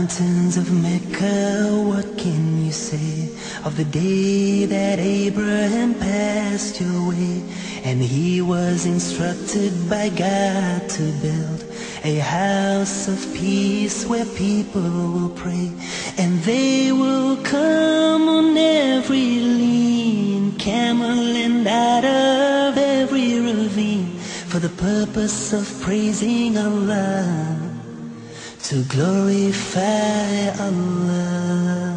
mountains of Mecca, what can you say of the day that Abraham passed your way? And he was instructed by God to build a house of peace where people will pray, and they will come on every lean camel and out of every ravine, for the purpose of praising Allah, to glorify Allah.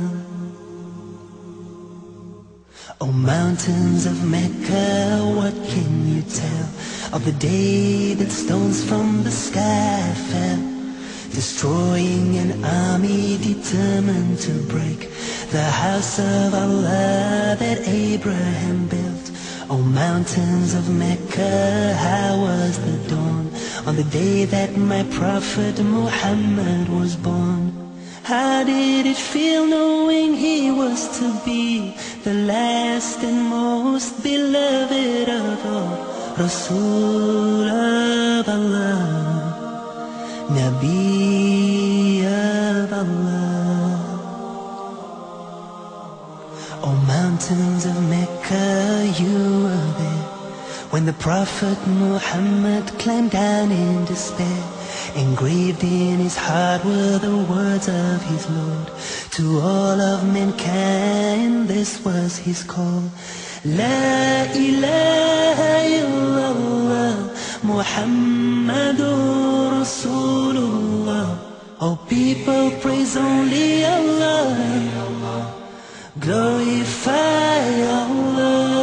O mountains of Mecca, what can you tell of the day that stones from the sky fell, destroying an army determined to break the house of Allah that Abraham built? O mountains of Mecca, how was the dawn on the day that my Prophet Muhammad was born? How did it feel knowing he was to be the last and most beloved of all, Rasul of Allah, Nabi of Allah? O mountains of Mecca, you were there when the Prophet Muhammad climbed down in despair. Engraved in his heart were the words of his Lord to all of mankind. This was his call: La ilaha illallah, Muhammadur Rasulullah. Oh people, praise only Allah, glorify Allah.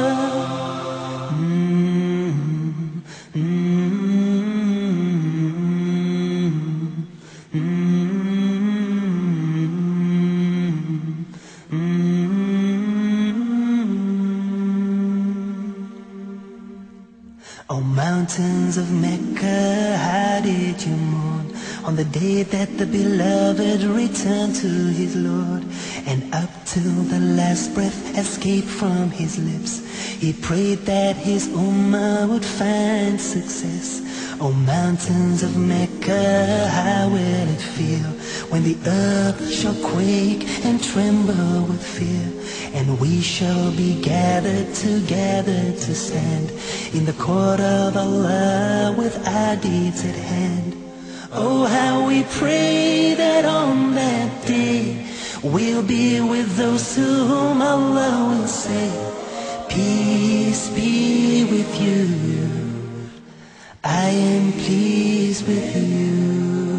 O mountains of Mecca, how did you mourn on the day that the beloved returned to his Lord? And up till the last breath escaped from his lips, he prayed that his ummah would find success. O mountains of Mecca, how will it feel when the earth shall quake and tremble with fear, and we shall be gathered together to stand in the court of Allah with our deeds at hand? Oh, how we pray that on that day we'll be with those to whom Allah will say, peace be with you, I am pleased with you.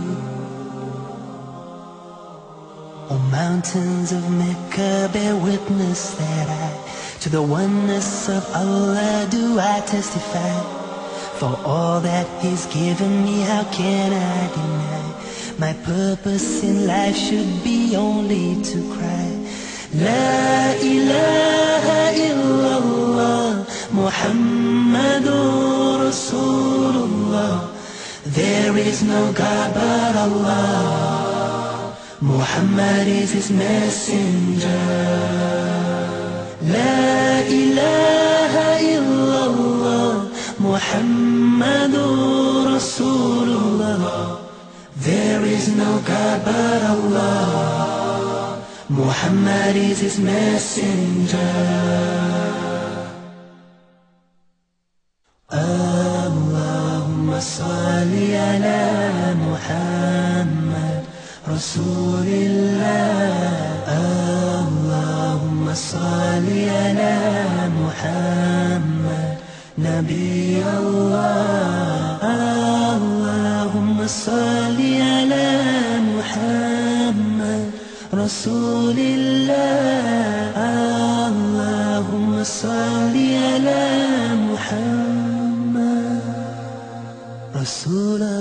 O mountains of Mecca, bear witness that to the oneness of Allah do I testify. For all that He's given me, how can I deny? My purpose in life should be only to cry, La ilaha illallah, Muhammadur Rasulullah. There is no God but Allah, Muhammad is His messenger. La ilaha illallah, Muhammadur Rasulullah. There is no God but Allah, Muhammad is His messenger. Allahumma salli ala Muhammad Rasulillah. Allahumma salli ala Muhammad Nabi Allah. Allahumma salli ala Muhammad Rasulillah. Allahumma salli ala Muhammad Rasulullah.